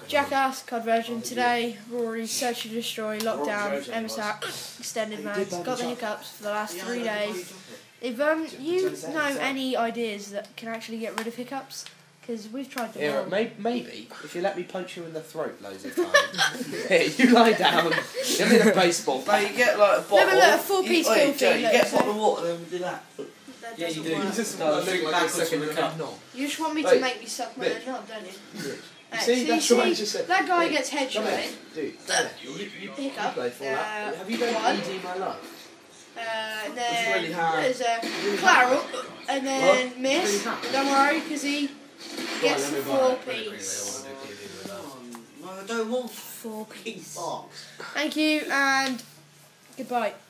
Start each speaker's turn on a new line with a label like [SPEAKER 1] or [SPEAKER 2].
[SPEAKER 1] Jackass COD version today. Rory's Search and Destroy Lockdown MSAT extended modes. Got the hiccups for the last 3 days. If you know any ideas that can actually get rid of hiccups, because we've tried them all.
[SPEAKER 2] Maybe if you let me punch you in the throat loads of times. Here, you lie down. Give me the baseball.
[SPEAKER 3] No, you get like a bottle.
[SPEAKER 1] No, but look, a 4-piece kill feed.
[SPEAKER 3] You get a bottle of water, then we do that.
[SPEAKER 1] Yeah, you do.
[SPEAKER 2] You just want to look back in the cup.
[SPEAKER 1] You just want me to make you suck my head up, don't you?
[SPEAKER 2] See, that's what I just said.
[SPEAKER 1] That guy gets headshot.
[SPEAKER 2] Dude,
[SPEAKER 1] Hiccup.
[SPEAKER 2] have you done ED My Love?
[SPEAKER 1] Then there's a Claret, and then miss. Don't worry, because he gets the 4-piece.
[SPEAKER 3] No, I don't want 4-piece box.
[SPEAKER 1] Thank you, and goodbye.